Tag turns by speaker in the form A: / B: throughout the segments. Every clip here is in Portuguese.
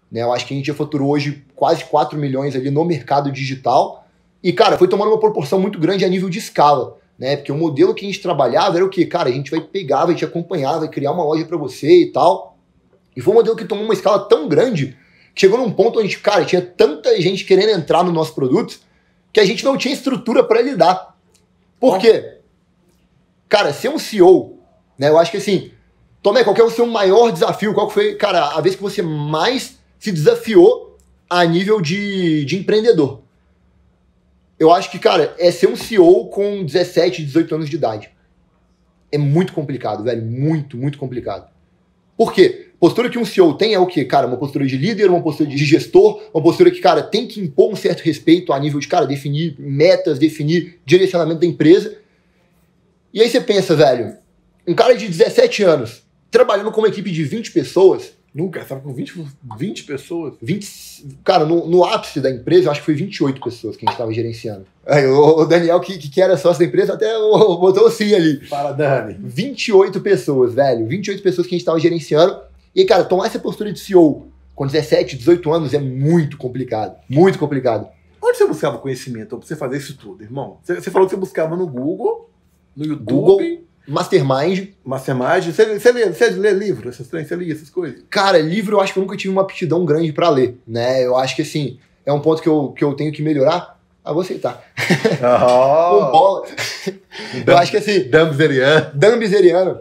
A: né? Eu acho que a gente já faturou hoje quase 4 milhões ali no mercado digital. E, cara, foi tomando uma proporção muito grande a nível de escala, né? Porque o modelo que a gente trabalhava era o quê? Cara, a gente vai pegar, vai te acompanhar, vai criar uma loja para você e tal. E foi um modelo que tomou uma escala tão grande que chegou num ponto onde, cara, tinha tanta gente querendo entrar no nosso produto que a gente não tinha estrutura para lidar. Por quê? Cara, ser um CEO, né? Eu acho que assim, Tomé, qual que é o seu maior desafio? Qual que foi, cara, a vez que você mais se desafiou a nível de empreendedor? Eu acho que, cara, é ser um CEO com 17, 18 anos de idade. É muito complicado, velho. Muito, muito complicado. Por quê? Postura que um CEO tem é o quê? Cara, uma postura de líder, uma postura de gestor, uma postura que, cara, tem que impor um certo respeito a nível de, cara, definir metas, definir direcionamento da empresa. E aí você pensa, velho, um cara de 17 anos, trabalhando com uma equipe de 20 pessoas...
B: Nunca, estava com 20 pessoas?
A: 20, cara, no ápice da empresa, eu acho que foi 28 pessoas que a gente estava gerenciando. Aí, o Daniel, que era sócio da empresa, até botou sim ali.
B: Fala, Dani.
A: 28 pessoas, velho. 28 pessoas que a gente estava gerenciando. E, cara, tomar essa postura de CEO com 17, 18 anos é muito complicado. Muito complicado.
B: Onde você buscava conhecimento para você fazer isso tudo, irmão? Você falou que você buscava no Google, no YouTube...
A: Google, Mastermind.
B: Você lê livro, você lia essas coisas?
A: Cara, livro eu acho que eu nunca tive uma aptidão grande pra ler, né? Eu acho que, assim, é um ponto que eu tenho que melhorar. Ah, vou aceitar.
B: Oh.
A: Um bola. Eu acho que, assim... Dambizeriano.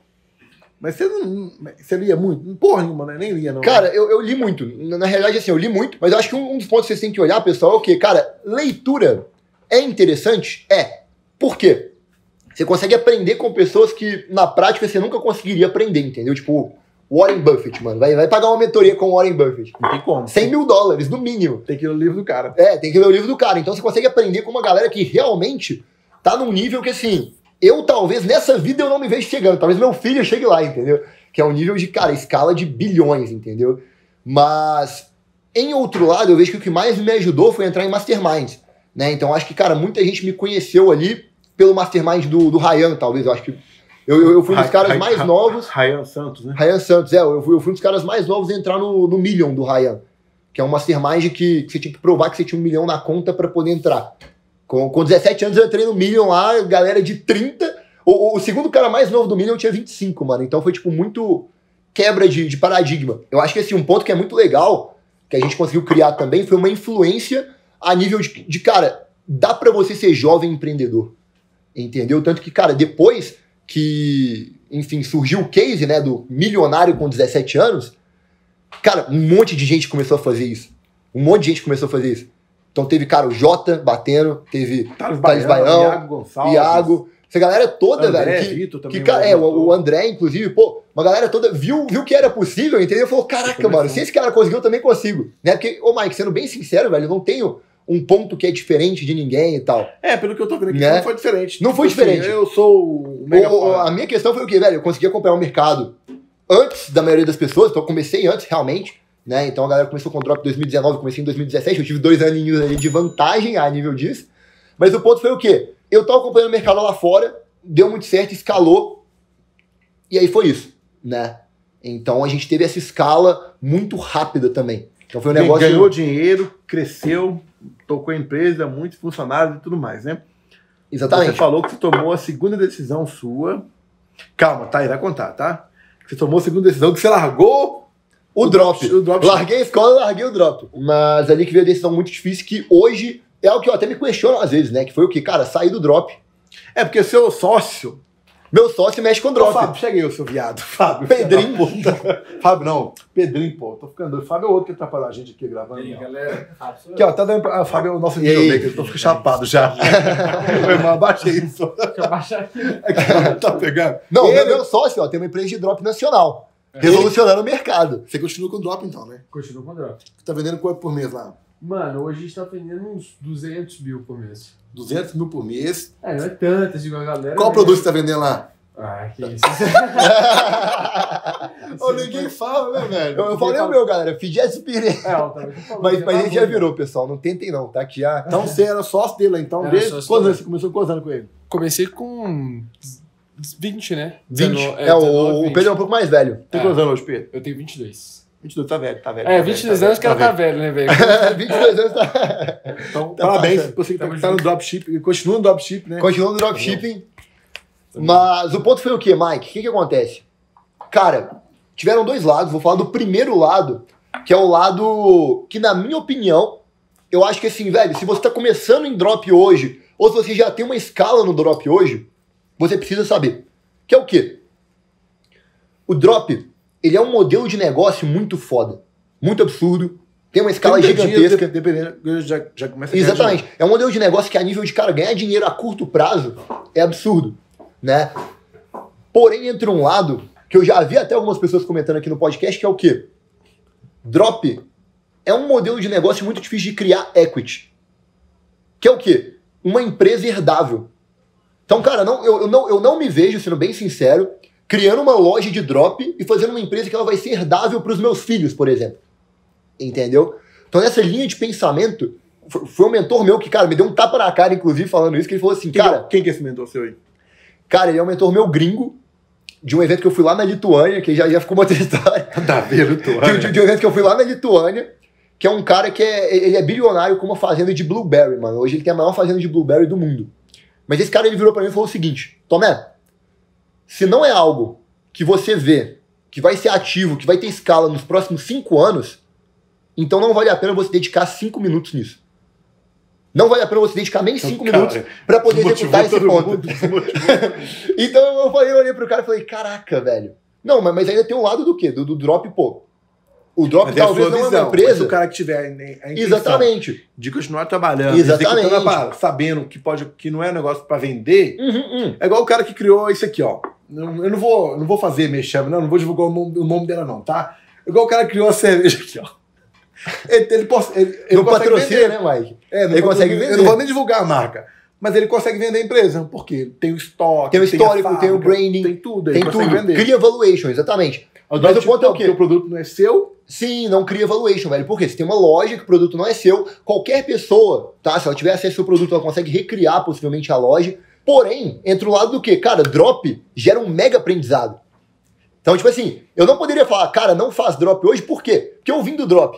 B: Mas você lia muito? Porra nenhuma, né? Nem lia, não.
A: Cara, eu li muito. Na realidade, assim, eu li muito. Mas eu acho que um dos pontos que vocês têm que olhar, pessoal, é o quê? Cara, leitura é interessante? É. Por quê? Você consegue aprender com pessoas que, na prática, você nunca conseguiria aprender, entendeu? Tipo, Warren Buffett, mano. Vai pagar uma mentoria com o Warren Buffett.
B: Não tem como.
A: $100 mil, no mínimo.
B: Tem que ler o livro do cara.
A: É, tem que ler o livro do cara. Então você consegue aprender com uma galera que realmente tá num nível que, assim, eu talvez, nessa vida, eu não me vejo chegando. Talvez meu filho chegue lá, entendeu? Que é um nível de, cara, escala de bilhões, entendeu? Mas, em outro lado, eu vejo que o que mais me ajudou foi entrar em masterminds, né? Então acho que, cara, muita gente me conheceu ali pelo mastermind do Ryan, talvez. Eu acho que eu fui um dos caras mais novos.
B: Ryan Santos, né?
A: Ryan Santos, eu fui um dos caras mais novos a entrar no Million do Ryan, que é um mastermind que você tinha que provar que você tinha 1 milhão na conta para poder entrar. Com 17 anos eu entrei no Million lá, galera de 30. O segundo cara mais novo do Million tinha 25, mano. Então foi, tipo, muito quebra de paradigma. Eu acho que, assim, um ponto que é muito legal, que a gente conseguiu criar também, foi uma influência a nível de cara, dá para você ser jovem empreendedor. Entendeu? Tanto que, cara, depois que, enfim, surgiu o case, né, do milionário com 17 anos, cara, um monte de gente começou a fazer isso. Então teve, cara, o Jota batendo, teve Thales Baião, Iago, essa galera toda,
B: André,
A: velho.
B: Vitor também.
A: Cara, o André, inclusive, pô, uma galera toda viu que era possível, entendeu? Falou, caraca, mano, se esse cara conseguiu, eu também consigo. Né? Porque, ô Mike, sendo bem sincero, velho, eu não tenho um ponto que é diferente de ninguém e tal.
B: É, pelo que eu tô vendo aqui,
A: né?
B: Não foi diferente.
A: Não foi diferente.
B: Assim, eu sou o mega
A: a minha questão foi o quê, velho? Eu consegui acompanhar o mercado antes da maioria das pessoas, então eu comecei antes, realmente, né? Então a galera começou com o Drop em 2019, eu comecei em 2017, eu tive 2 aninhos ali de vantagem a nível disso. Mas o ponto foi o quê? Eu tava acompanhando o mercado lá fora, deu muito certo, escalou, e aí foi isso, né? Então a gente teve essa escala muito rápida também. Então foi um negócio...
B: Ganhou dinheiro, cresceu, tocou a empresa, muitos funcionários e tudo mais, né?
A: Exatamente.
B: Você falou que você tomou a segunda decisão sua. Calma, tá aí, vai contar, tá? Você tomou a segunda decisão, que você largou
A: o drop. Larguei a escola e larguei o drop. Mas ali que veio a decisão muito difícil, que hoje é o que eu até me questiono às vezes, né? Que foi o que? Cara, sair do drop.
B: É porque seu sócio...
A: Meu sócio mexe com drop.
B: Fábio, chega aí, o seu viado. Fábio.
A: Pedrinho, pô.
B: Fábio, não. Pedrinho, pô. Tô ficando doido. Fábio é outro que atrapalha a gente aqui gravando.
C: E aí, galera.
B: Aqui, ó. Tá dando pra... Fábio é o nosso videomaker. Eu tô chapado já. Meu irmão, abaixa isso.
C: Deixa eu baixar aqui.
B: Tá pegando?
A: Não, meu sócio, ó, tem uma empresa de drop nacional. Revolucionando o mercado.
B: Você continua com o drop, então, né?
C: Continua com o drop.
B: Você tá vendendo quanto por mês lá?
C: Mano, hoje a gente tá vendendo uns 200 mil por mês.
B: 200 mil por mês.
C: É, não é tanto, assim, igual a galera.
B: Qual produto você tá vendendo lá?
C: Ah, que isso.
B: Ô, ninguém fala, né, velho?
A: Eu falei o meu, galera. Fidi aspirei. Mas a gente já virou, pessoal. Não tentem não, tá? Que já...
B: Então você era sócio dele lá, então. Desde quantos anos você começou? Quantos anos com ele?
C: Comecei com 20, né?
A: 20. O Pedro é um pouco mais velho.
B: Tem quantos anos hoje, Pedro?
C: Eu tenho 22.
B: 22 tá velho, tá velho.
C: É, 22 anos que ela tá velho, né, velho?
A: 22 anos tá...
B: Então,
A: Tá
B: parabéns
A: passando.
B: pra você que tá no dropshipping, e continua no dropshipping, né?
A: Continuando no dropshipping. Mas o ponto foi o quê, Mike? O que acontece? Cara, tiveram dois lados. Vou falar do primeiro lado, que é o lado que, na minha opinião, eu acho que assim, velho, se você tá começando em drop hoje, ou se você já tem uma escala no drop hoje, você precisa saber. Que é o quê? O drop, ele é um modelo de negócio muito foda. Muito absurdo. Tem uma escala
B: 30 dias,
A: gigantesca.
B: dependendo, já começa a ganhar
A: Exatamente.
B: dinheiro.
A: É um modelo de negócio que a nível de, cara, ganhar dinheiro a curto prazo é absurdo, né? Porém, entra um lado que eu já vi até algumas pessoas comentando aqui no podcast, que é o quê? Drop é um modelo de negócio muito difícil de criar equity. Que é o quê? Uma empresa herdável. Então, cara, eu não me vejo, sendo bem sincero, criando uma loja de drop e fazendo uma empresa que ela vai ser herdável para os meus filhos, por exemplo. Entendeu? Então, nessa linha de pensamento, foi um mentor meu que, cara, me deu um tapa na cara, inclusive, falando isso, que ele falou assim, cara...
B: Quem que é esse mentor seu aí?
A: Cara, ele é um mentor meu gringo, de um evento que eu fui lá na Lituânia, que já ficou uma outra história.
B: Da Lituânia.
A: De um evento que eu fui lá na Lituânia, que é um cara que ele é bilionário com uma fazenda de blueberry, mano. Hoje ele tem a maior fazenda de blueberry do mundo. Mas esse cara, ele virou pra mim e falou o seguinte, Tomé, se não é algo que você vê, que vai ser ativo, que vai ter escala nos próximos 5 anos, então não vale a pena você dedicar 5 minutos nisso. Não vale a pena você dedicar nem 5 minutos pra poder executar esse ponto. Então eu olhei pro cara e falei, caraca, velho. Não, mas ainda tem um lado do quê? Do drop, pô. O drop
B: Mas
A: talvez
B: é a sua
A: não
B: visão,
A: é uma empresa.
B: mas o cara que tiver a intenção
A: Exatamente.
B: de continuar trabalhando,
A: Exatamente.
B: executando a parada, sabendo que não é um negócio pra vender, é igual o cara que criou isso aqui, ó. Eu não vou fazer mexer, não vou divulgar o nome dela, não, tá? Igual o cara que criou a cerveja aqui, ó. Ele
A: Não
B: consegue
A: patrocina,
B: vender.
A: né, Mike?
B: Ele consegue vender. Eu não vou nem divulgar a marca. Mas ele consegue vender a empresa, porque tem o estoque,
A: Tem o histórico,
B: a fábrica,
A: tem o branding,
B: tem tudo.
A: tem
B: Ele consegue
A: tudo.
B: vender.
A: Cria valuation, exatamente. Mas o ponto é o quê?
B: O produto não é seu.
A: Sim, não cria valuation, velho. Por quê? Você tem uma loja que o produto não é seu. Qualquer pessoa, tá? Se ela tiver acesso ao produto, ela consegue recriar possivelmente a loja. Porém, entra o lado do quê? Cara, drop gera um mega aprendizado. Então, tipo assim, eu não poderia falar, cara, não faz drop hoje, por quê? Porque eu vim do drop.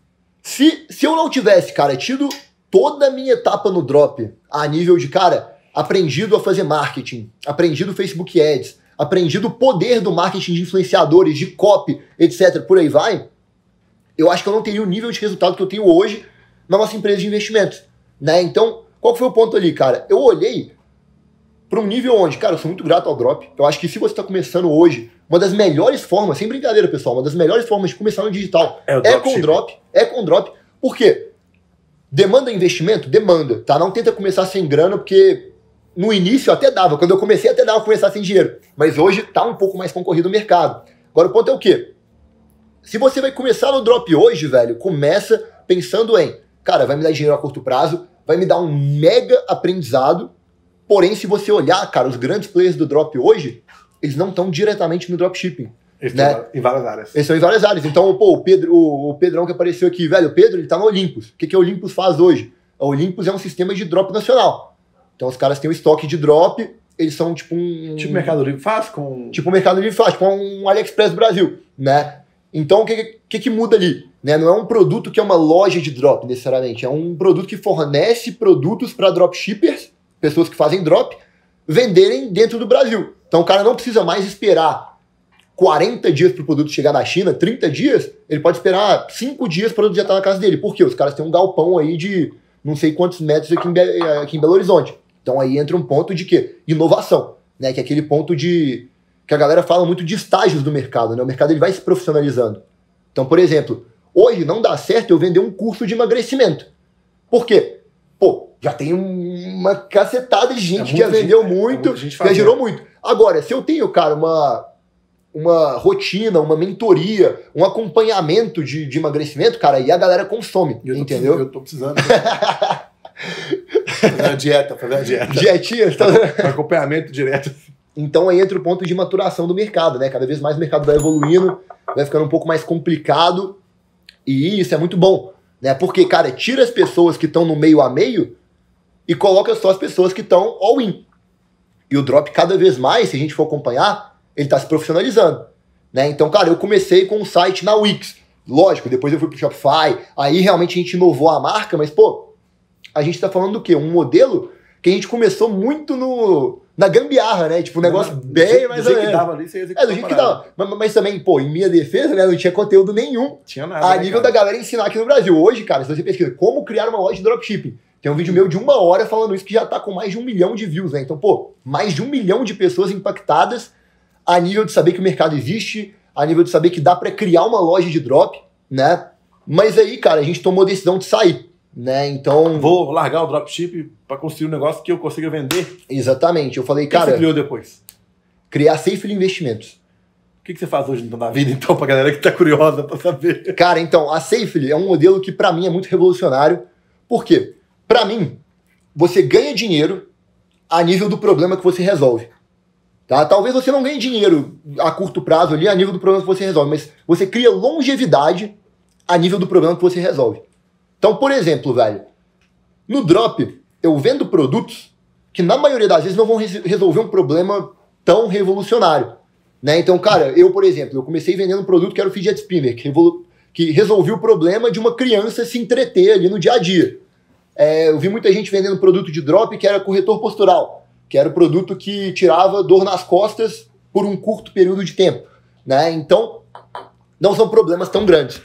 A: Se eu não tivesse, cara, tido toda a minha etapa no drop a nível de, cara, aprendido a fazer marketing, aprendido Facebook Ads, aprendido o poder do marketing de influenciadores, de copy, etc, por aí vai, eu acho que eu não teria o nível de resultado que eu tenho hoje na nossa empresa de investimentos, né? Então, qual que foi o ponto ali, cara? Eu olhei para um nível onde, cara, eu sou muito grato ao drop. Eu acho que se você está começando hoje, uma das melhores formas, sem brincadeira, pessoal, uma das melhores formas de começar no digital é com drop. Por quê? Demanda investimento? Demanda, tá? Não tenta começar sem grana, porque no início até dava. Quando eu comecei, até dava começar sem dinheiro. Mas hoje tá um pouco mais concorrido o mercado. Agora, o ponto é o quê? Se você vai começar no drop hoje, velho, começa pensando em, cara, vai me dar dinheiro a curto prazo, vai me dar um mega aprendizado. Porém, se você olhar, cara, os grandes players do drop hoje, eles não estão diretamente no dropshipping.
B: Eles
A: né?
B: estão em várias áreas.
A: Eles estão em várias áreas. Então, pô, o Pedrão que apareceu aqui, velho, o Pedro, ele tá no Olympus. O que o Olympus faz hoje? O Olympus é um sistema de drop nacional. Então, os caras têm um estoque de drop, eles são tipo um...
B: Tipo o Mercado Livre faz com...
A: Tipo o Mercado Livre faz, tipo um AliExpress Brasil, né? Então, o que muda ali? Né? Não é um produto que é uma loja de drop, necessariamente. É um produto que fornece produtos para dropshippers, pessoas que fazem drop, venderem dentro do Brasil. Então o cara não precisa mais esperar 40 dias para o produto chegar na China, 30 dias, ele pode esperar 5 dias para o produto já estar na casa dele. Por quê? Os caras têm um galpão aí de não sei quantos metros aqui em Belo Horizonte. Então aí entra um ponto de quê? Inovação, né? Que é aquele ponto de... que a galera fala muito de estágios do mercado, né? O mercado ele vai se profissionalizando. Então, por exemplo, hoje não dá certo eu vender um curso de emagrecimento. Por quê? Pô, já tem uma cacetada de gente que já vendeu muito, já gerou muito. Agora, se eu tenho, cara, uma rotina, uma mentoria, um acompanhamento de emagrecimento, cara, aí a galera consome, entendeu?
B: Eu tô precisando. Fazer a dieta.
A: Dietinha?
B: Acompanhamento direto.
A: Então aí entra o ponto de maturação do mercado, né? Cada vez mais o mercado vai evoluindo, vai ficando um pouco mais complicado, e isso é muito bom. Né? Porque, cara, tira as pessoas que estão no meio a meio e coloca só as pessoas que estão all-in. E o drop, cada vez mais, se a gente for acompanhar, ele está se profissionalizando. Né? Então, cara, eu comecei com um site na Wix. Lógico, depois eu fui pro Shopify, aí realmente a gente inovou a marca, mas, pô, a gente tá falando do quê? Um modelo que a gente começou muito na gambiarra, né? Tipo, um negócio bem mais ou menos.
B: Do jeito que dava ali, você
A: do jeito que dava. Mas também, pô, em minha defesa, né, não tinha conteúdo nenhum.
B: Tinha nada,
A: a nível da galera ensinar aqui no Brasil. Hoje, cara, se você pesquisa como criar uma loja de dropshipping, tem um vídeo meu de 1 hora falando isso que já tá com mais de 1 milhão de views, né? Então, pô, mais de 1 milhão de pessoas impactadas a nível de saber que o mercado existe, a nível de saber que dá pra criar uma loja de drop, né? Mas aí, cara, a gente tomou a decisão de sair, né? Então...
B: Vou largar o dropship pra construir um negócio que eu consiga vender.
A: Exatamente. Eu falei,
B: O que
A: cara...
B: você criou depois?
A: Criar a Safely Investimentos.
B: O que você faz hoje então, na vida, então, pra galera que tá curiosa pra saber?
A: Cara, então, a Safely é um modelo que pra mim é muito revolucionário. Por quê? Pra mim, você ganha dinheiro a nível do problema que você resolve. Tá? Talvez você não ganhe dinheiro a curto prazo ali a nível do problema que você resolve, mas você cria longevidade a nível do problema que você resolve. Então, por exemplo, velho, no drop, eu vendo produtos que na maioria das vezes não vão resolver um problema tão revolucionário. Né? Então, cara, eu, por exemplo, eu comecei vendendo um produto que era o fidget spinner, que resolvia o problema de uma criança se entreter ali no dia a dia. Eu vi muita gente vendendo produto de drop que era corretor postural, que era o produto que tirava dor nas costas por um curto período de tempo. Né? Então, não são problemas tão grandes.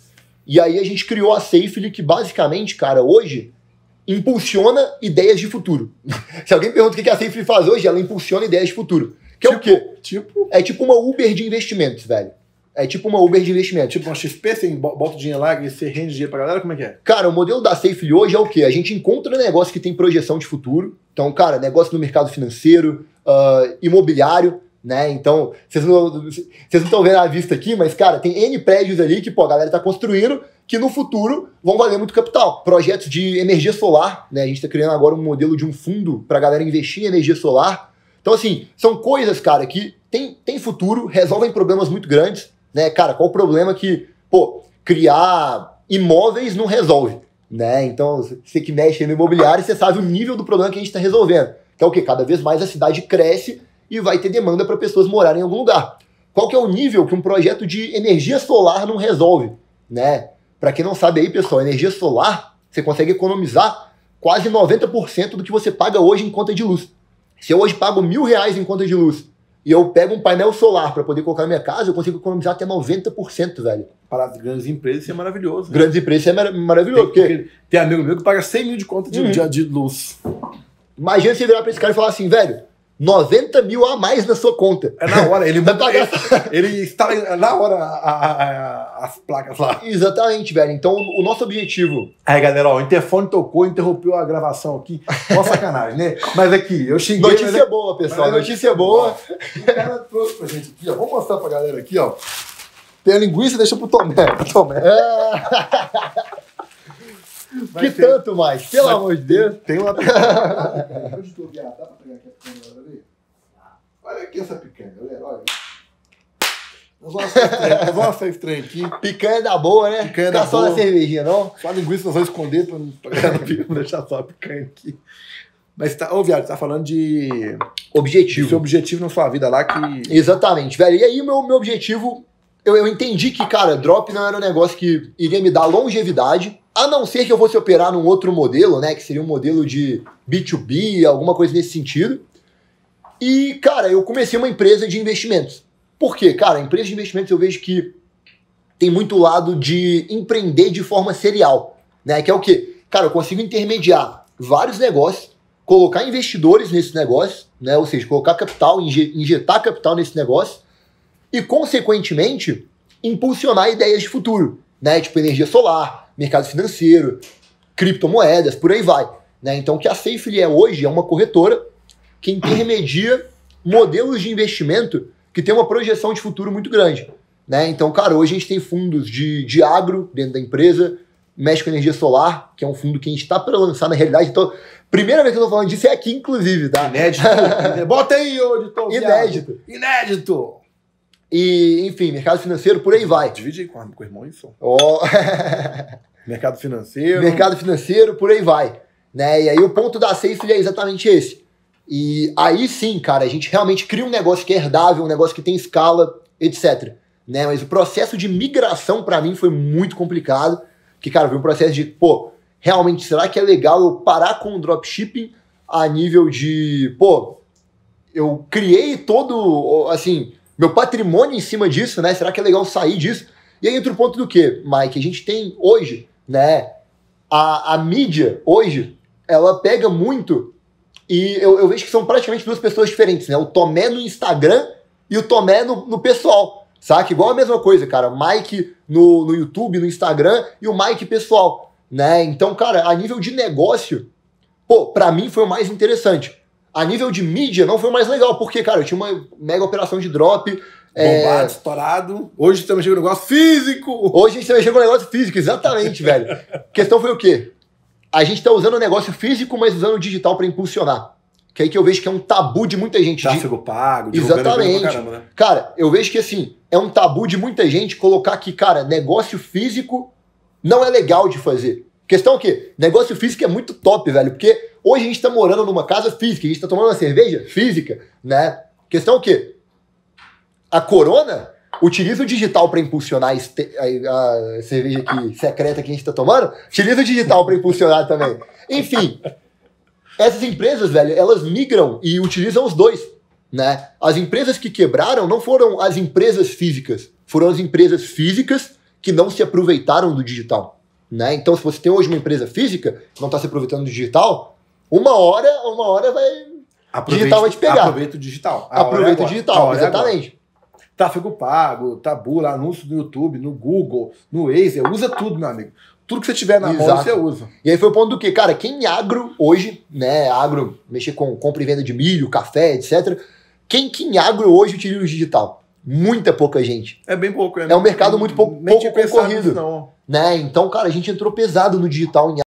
A: E aí a gente criou a Safely, que basicamente, cara, hoje impulsiona ideias de futuro. Se alguém pergunta o que a Safely faz hoje, ela impulsiona ideias de futuro. Que é o quê? É tipo uma Uber de investimentos, velho. É tipo uma Uber de investimentos.
B: Tipo uma XP, você bota o dinheiro lá e você rende dinheiro pra galera, como é que é?
A: Cara, o modelo da Safely hoje é o quê? A gente encontra negócio que tem projeção de futuro. Então, cara, negócio no mercado financeiro, imobiliário, né? Então, vocês não estão vendo a vista aqui, mas, cara, tem N prédios ali que, pô, a galera tá construindo que no futuro vão valer muito capital. Projetos de energia solar, né? A gente tá criando agora um modelo de um fundo pra galera investir em energia solar. Então, assim, são coisas, cara, que tem futuro, resolvem problemas muito grandes, né? Cara, qual o problema que, pô, criar imóveis não resolve, né? Então, você que mexe no imobiliário, você sabe o nível do problema que a gente tá resolvendo. Que é o quê? Cada vez mais a cidade cresce e vai ter demanda para pessoas morarem em algum lugar. Qual que é o nível que um projeto de energia solar não resolve, né? Para quem não sabe aí, pessoal, energia solar, você consegue economizar quase 90% do que você paga hoje em conta de luz. Se eu hoje pago R$1.000 em conta de luz e eu pego um painel solar para poder colocar na minha casa, eu consigo economizar até 90%, velho.
B: Para as grandes empresas isso é maravilhoso. Né?
A: Grandes empresas é maravilhoso.
B: Tem amigo meu que paga 100 mil de conta de luz.
A: Imagina você virar para esse cara e falar assim, velho, 90 mil a mais na sua conta.
B: É na hora, ele instala na hora as placas lá.
A: Exatamente, velho. Então, o nosso objetivo...
B: Aí, galera, ó, o interfone tocou, interrompeu a gravação aqui. Mó sacanagem, né? Mas aqui, eu xinguei...
A: Notícia boa, pessoal. Notícia boa.
B: O cara trouxe pra gente aqui, ó. Vamos mostrar pra galera aqui, ó. Tem a linguiça, deixa pro Tomé.
A: Que tanto mais? Pelo amor de Deus.
B: Tem uma picanha. Onde estou viado? Dá pra pegar aqui a picanha, galera? Olha aqui essa picanha, galera. Olha. Nós vamos assar esse trem aqui.
A: Picanha da boa, né?
B: Picanha da boa.
A: Só na cervejinha, não?
B: Só a linguiça nós vamos esconder pra galera não deixar só a picanha aqui. Mas, viado, você tá falando de...
A: Objetivo.
B: Seu objetivo na sua vida lá que...
A: Exatamente, velho. E aí, meu objetivo... Eu entendi que, cara, drop não era um negócio que iria me dar longevidade, a não ser que eu fosse operar num outro modelo, né? Que seria um modelo de B2B, alguma coisa nesse sentido. E, cara, eu comecei uma empresa de investimentos. Por quê? Cara, a empresa de investimentos eu vejo que tem muito lado de empreender de forma serial, né? Que é o quê? Cara, eu consigo intermediar vários negócios, colocar investidores nesse negócio, né? Ou seja, colocar capital, injetar capital nesse negócio, e, consequentemente, impulsionar ideias de futuro, né? Tipo energia solar, mercado financeiro, criptomoedas, por aí vai. Né? Então, o que a Safely é hoje é uma corretora que intermedia modelos de investimento que tem uma projeção de futuro muito grande. Né? Então, cara, hoje a gente tem fundos de agro dentro da empresa, mexe com energia solar, que é um fundo que a gente está para lançar na realidade. Então, primeira vez que eu tô falando disso é aqui, inclusive, tá?
B: Inédito. Bota aí, editor.
A: Inédito.
B: Inédito.
A: E, enfim, mercado financeiro, por aí vai.
B: Divide aí com o irmão isso.
A: Oh.
B: Mercado financeiro.
A: Mercado financeiro, por aí vai. Né? E aí o ponto da Safely é exatamente esse. E aí sim, cara, a gente realmente cria um negócio que é herdável, um negócio que tem escala, etc. né? Mas o processo de migração para mim foi muito complicado, que, cara, foi um processo de, pô, realmente, será que é legal eu parar com o dropshipping a nível de, pô, eu criei todo, assim, meu patrimônio em cima disso, né? Será que é legal sair disso? E aí entra o ponto do quê, Mike? A gente tem hoje, né, a mídia hoje, ela pega muito, e eu vejo que são praticamente duas pessoas diferentes, né? O Tomé no Instagram e o Tomé no pessoal, saca? Igual a mesma coisa, cara. Mike no YouTube, no Instagram e o Mike pessoal, né? Então, cara, a nível de negócio, pô, pra mim foi o mais interessante. A nível de mídia não foi o mais legal, porque, cara, eu tinha uma mega operação de drop.
B: Bombado, estourado. Hoje estamos mexendo com negócio físico.
A: Hoje a gente tá mexendo com negócio físico, exatamente, velho. A questão foi o quê? A gente tá usando o negócio físico, mas usando o digital pra impulsionar. Que é aí que eu vejo que é um tabu de muita gente.
B: Tráfego pago,
A: exatamente.
B: Pra caramba, né?
A: Cara, eu vejo que assim, é um tabu de muita gente colocar que, cara, negócio físico não é legal de fazer. Questão é o quê? Negócio físico é muito top, velho, porque hoje a gente tá morando numa casa física, a gente tá tomando uma cerveja física, né? Questão é o quê? A Corona utiliza o digital para impulsionar a cerveja aqui, secreta que a gente tá tomando, utiliza o digital para impulsionar também. Enfim, essas empresas, velho, elas migram e utilizam os dois, né? As empresas que quebraram não foram as empresas físicas, foram as empresas físicas que não se aproveitaram do digital, né? Então, se você tem hoje uma empresa física que não está se aproveitando do digital, uma hora vai... digital vai te pegar.
B: Aproveita o digital.
A: Aproveita o digital, exatamente.
B: Tráfego pago, tabu, lá, anúncio no YouTube, no Google, no Waze, usa tudo, meu amigo. Tudo que você tiver na mão, você usa.
A: E aí foi o ponto do quê? Cara, quem agro hoje, né, agro, mexer com compra e venda de milho, café, etc. Quem agro hoje utiliza o digital? Muita pouca gente.
B: É bem pouco, né?
A: É um mercado muito pouco concorrido.
B: Não.
A: Né? Então, cara, a gente entrou pesado no digital em